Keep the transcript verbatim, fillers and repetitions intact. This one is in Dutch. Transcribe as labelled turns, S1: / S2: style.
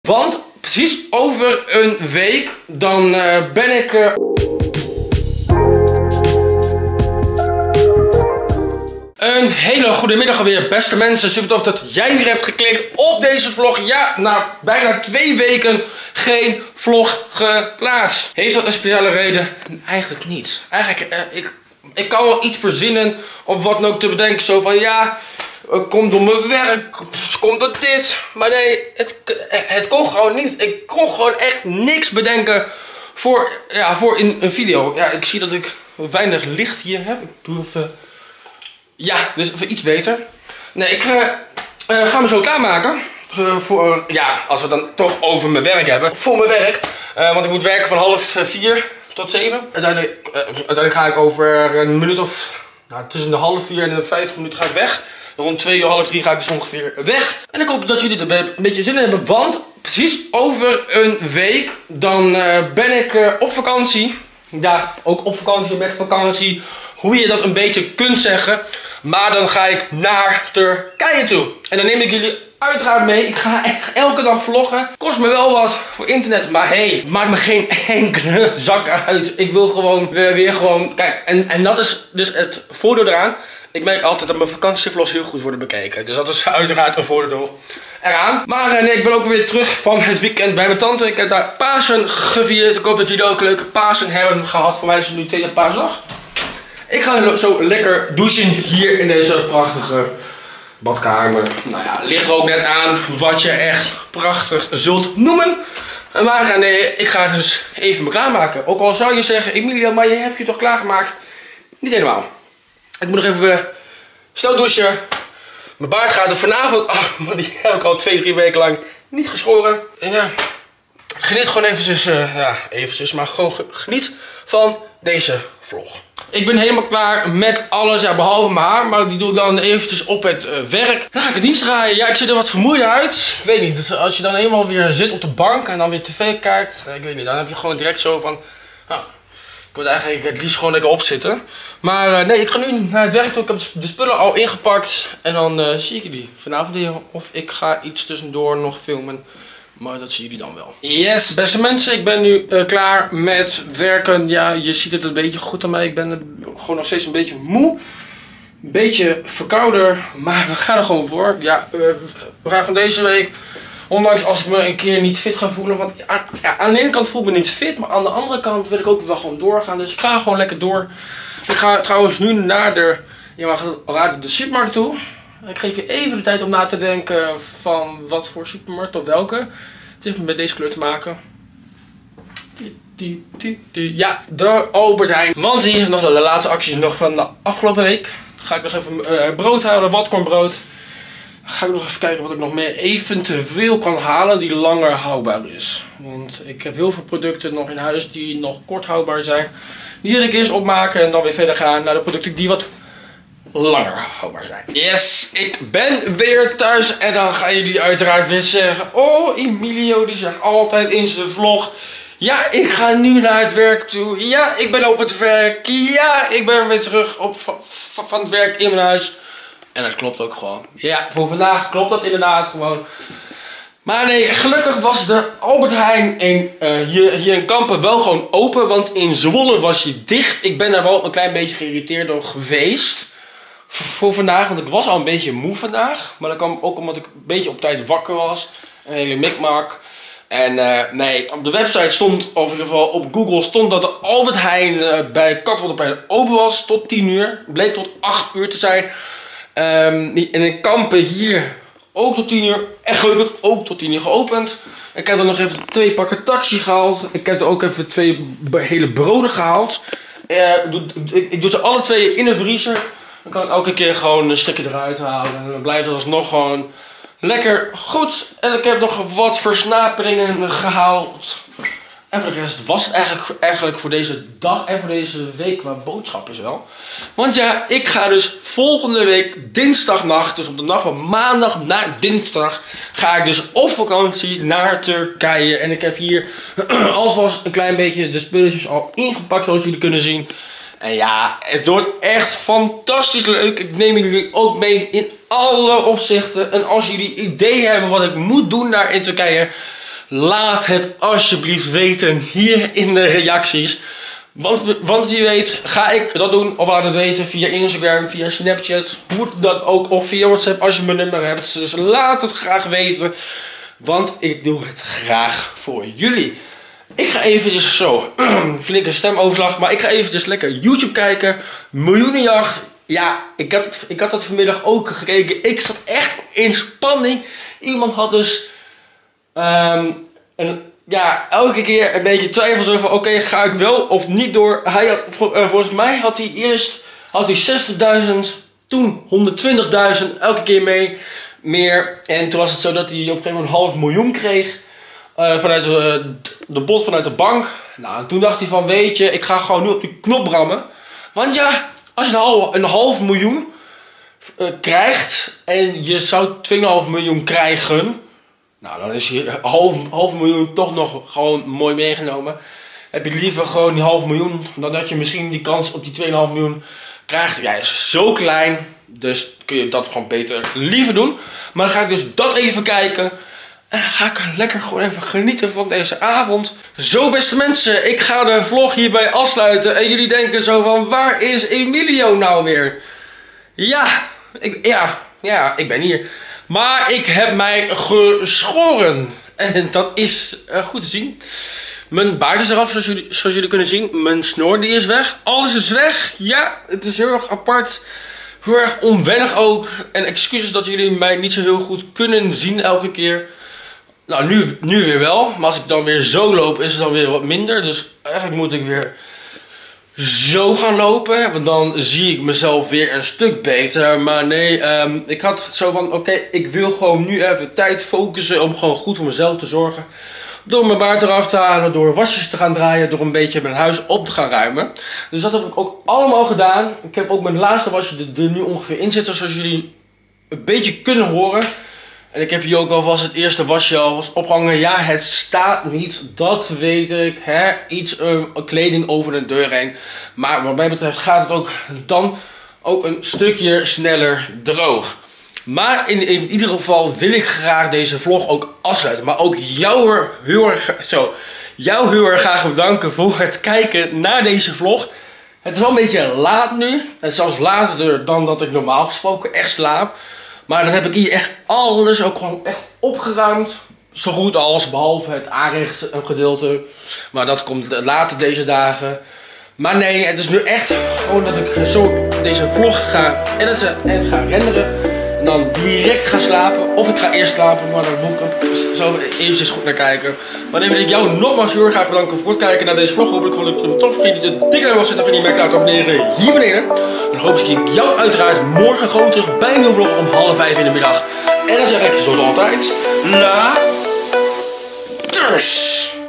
S1: Want precies over een week dan uh, ben ik... Uh... Een hele goede middag alweer, beste mensen. Super tof dat jij weer hebt geklikt op deze vlog. Ja, na bijna twee weken geen vlog geplaatst. Heeft dat een speciale reden? Eigenlijk niet. Eigenlijk, uh, ik, ik kan wel iets verzinnen of wat dan ook te bedenken. Zo van ja... Komt door mijn werk, komt door dit. Maar nee, het, het kon gewoon niet. Ik kon gewoon echt niks bedenken voor, ja, voor in een video. Ja, ik zie dat ik weinig licht hier heb. Ik doe even... Ja, dus even iets beter. Nee, ik uh, uh, ga me zo klaarmaken. Uh, voor, uh, ja, als we het dan toch over mijn werk hebben. Voor mijn werk. Uh, want ik moet werken van half vier tot zeven. Uiteindelijk, uh, uiteindelijk ga ik over een minuut of... Nou, tussen de half vier en de vijftig minuten ga ik weg. Rond twee uur, half drie ga ik dus ongeveer weg. En ik hoop dat jullie er een beetje zin in hebben. Want precies over een week dan uh, ben ik uh, op vakantie. Ja, ook op vakantie met vakantie. Hoe je dat een beetje kunt zeggen. Maar dan ga ik naar Turkije toe. En dan neem ik jullie uiteraard mee. Ik ga echt elke dag vloggen. Kost me wel wat voor internet. Maar hey, maakt me geen enkele zak uit. Ik wil gewoon weer, weer gewoon... Kijk, en, en dat is dus het voordeel eraan. Ik merk altijd dat mijn vakantievlogs heel goed worden bekeken. Dus dat is uiteraard een voordeel eraan. Maar nee, ik ben ook weer terug van het weekend bij mijn tante. Ik heb daar Pasen gevierd. Ik hoop dat jullie ook een leuke Pasen hebben gehad. Voor mij is het nu tweede paasdag. Ik ga zo lekker douchen hier in deze prachtige badkamer. Nou ja, ligt er ook net aan wat je echt prachtig zult noemen. Maar nee, ik ga dus even me klaarmaken. Ook al zou je zeggen, Emilia, maar je hebt je toch klaargemaakt? Niet helemaal. Ik moet nog even uh, snel douchen. Mijn baard gaat er vanavond af, want die heb ik al twee, drie weken lang niet geschoren. En ja, geniet gewoon eventjes, uh, ja, eventjes, maar gewoon geniet van deze vlog. Ik ben helemaal klaar met alles, ja, behalve mijn haar, maar die doe ik dan eventjes op het uh, werk. Dan ga ik het dienst draaien. Ja, ik zie er wat vermoeid uit. Ik weet niet, als je dan eenmaal weer zit op de bank en dan weer tv kijkt, ik weet niet, dan heb je gewoon direct zo van... Nou, ik wil eigenlijk het liefst gewoon lekker opzitten. Maar uh, nee, ik ga nu naar het werk toe. Ik heb de spullen al ingepakt. En dan uh, zie ik jullie vanavond weer. Of ik ga iets tussendoor nog filmen. Maar dat zien jullie dan wel. Yes, beste mensen. Ik ben nu uh, klaar met werken. Ja, je ziet het een beetje goed aan mij. Ik ben uh, gewoon nog steeds een beetje moe. Een beetje verkouder. Maar we gaan er gewoon voor. Ja, uh, we gaan van deze week... Ondanks als ik me een keer niet fit ga voelen. Want ja, ja, aan de ene kant voel ik me niet fit. Maar aan de andere kant wil ik ook wel gewoon doorgaan. Dus ik ga gewoon lekker door. Ik ga trouwens nu naar de, je mag raden, de supermarkt toe. Ik geef je even de tijd om na te denken van wat voor supermarkt of welke. Het heeft met deze kleur te maken. Ja, de Albert Heijn. Want hier is nog de laatste acties nog van de afgelopen week. Ga ik nog even uh, brood halen, watkornbrood. Ga ik nog even kijken wat ik nog meer eventueel kan halen die langer houdbaar is. Want ik heb heel veel producten nog in huis die nog kort houdbaar zijn. Die wil ik eerst opmaken en dan weer verder gaan naar de producten die wat langer houdbaar zijn. Yes, ik ben weer thuis en dan gaan jullie uiteraard weer zeggen... Oh, Emilio die zegt altijd in zijn vlog... Ja, ik ga nu naar het werk toe. Ja, ik ben op het werk. Ja, ik ben weer terug op, van, van het werk in mijn huis. En dat klopt ook gewoon. Ja, voor vandaag klopt dat inderdaad gewoon. Maar nee, gelukkig was de Albert Heijn in, uh, hier, hier in Kampen wel gewoon open. Want in Zwolle was hij dicht. Ik ben daar wel een klein beetje geïrriteerd door geweest. Voor vandaag, want ik was al een beetje moe vandaag. Maar dat kwam ook omdat ik een beetje op tijd wakker was. Een hele mikmak. En uh, nee, op de website stond, of in ieder geval op Google stond dat de Albert Heijn uh, bij Katwolderplein open was tot tien uur. Bleek tot acht uur te zijn. Um, en in Kampen hier ook tot tien uur. En gelukkig ook tot tien uur geopend. Ik heb er nog even twee pakken taxi gehaald. Ik heb er ook even twee hele broden gehaald. Uh, ik, doe, ik, ik doe ze alle twee in de vriezer. Dan kan ik elke keer gewoon een stukje eruit halen. En dan blijft het alsnog gewoon lekker goed. En ik heb nog wat versnaperingen gehaald. En voor de rest was het eigenlijk, eigenlijk voor deze dag en voor deze week qua boodschap is wel. Want ja, ik ga dus volgende week dinsdagnacht, dus op de nacht van maandag naar dinsdag, ga ik dus op vakantie naar Turkije. En ik heb hier alvast een klein beetje de spulletjes al ingepakt zoals jullie kunnen zien. En ja, het wordt echt fantastisch leuk. Ik neem jullie ook mee in alle opzichten. En als jullie ideeën hebben wat ik moet doen daar in Turkije, Laat het alsjeblieft weten hier in de reacties. Want, want wie weet ga ik dat doen of laat het weten via Instagram, via Snapchat, hoe dat ook, of via WhatsApp als je mijn nummer hebt. Dus laat het graag weten, want ik doe het graag voor jullie. Ik ga eventjes zo, flinke stemoverslag, maar ik ga eventjes lekker YouTube kijken. Miljoenenjacht. Ja, ik had, het, ik had dat vanmiddag ook gekeken. Ik zat echt in spanning. Iemand had dus um, een, ja, elke keer een beetje twijfel zo van oké, okay, ga ik wel of niet door. Hij had, uh, volgens mij had hij eerst had hij zestigduizend, toen honderdtwintigduizend, elke keer mee, meer. En toen was het zo dat hij op een gegeven moment een half miljoen kreeg. Uh, vanuit de, de bot vanuit de bank. Nou, toen dacht hij van weet je, ik ga gewoon nu op die knop rammen. Want ja, als je nou een half miljoen uh, krijgt en je zou twee komma vijf miljoen krijgen. Nou, dan is je half, half miljoen toch nog gewoon mooi meegenomen. Heb je liever gewoon die half miljoen dan dat je misschien die kans op die twee komma vijf miljoen krijgt. Ja, is zo klein. Dus kun je dat gewoon beter liever doen. Maar dan ga ik dus dat even kijken. En dan ga ik lekker gewoon even genieten van deze avond. Zo beste mensen, ik ga de vlog hierbij afsluiten. En jullie denken zo van, waar is Emilio nou weer? Ja, ik, ja, ja, ik ben hier. Maar ik heb mij geschoren. En dat is uh, goed te zien. Mijn baard is eraf, zoals jullie, zoals jullie kunnen zien. Mijn snor die is weg. Alles is weg. Ja, het is heel erg apart. Heel erg onwennig ook. En excuses dat jullie mij niet zo heel goed kunnen zien elke keer. Nou, nu, nu weer wel. Maar als ik dan weer zo loop, is het dan weer wat minder. Dus eigenlijk moet ik weer zo gaan lopen. Want dan zie ik mezelf weer een stuk beter. Maar nee, um, ik had zo van, oké, okay, ik wil gewoon nu even tijd focussen om gewoon goed voor mezelf te zorgen. Door mijn baard eraf te halen, door wasjes te gaan draaien, door een beetje mijn huis op te gaan ruimen. Dus dat heb ik ook allemaal gedaan. Ik heb ook mijn laatste wasje er, er nu ongeveer in zitten, zoals jullie een beetje kunnen horen. En ik heb hier ook alvast het eerste wasje al opgehangen. Ja, het staat niet, dat weet ik. Hè? Iets uh, kleding over de deur heen. Maar wat mij betreft gaat het ook dan ook een stukje sneller droog. Maar in, in ieder geval wil ik graag deze vlog ook afsluiten. Maar ook jou heel erg, zo, jou heel erg graag bedanken voor het kijken naar deze vlog. Het is wel een beetje laat nu. Het is zelfs later dan dat ik normaal gesproken echt slaap. Maar dan heb ik hier echt alles ook gewoon echt opgeruimd. Zo goed als, behalve het aanrechtgedeelte. Maar dat komt later deze dagen. Maar nee, het is nu echt gewoon dat ik zo deze vlog ga editen en ga renderen. En dan direct ga slapen. Of ik ga eerst slapen, maar dan moet ik zo eventjes goed naar kijken. Maar dan wil ik jou nogmaals heel erg graag bedanken voor het kijken naar deze vlog. Hopelijk vond ik het tof. Vergeet niet de dikke duim zetten van die merk laten abonneren hier beneden. En dan hoop ik jou uiteraard morgen gewoon terug bij een nieuwe vlog om half vijf in de middag. En dan zeg ik zoals altijd, la... Dus.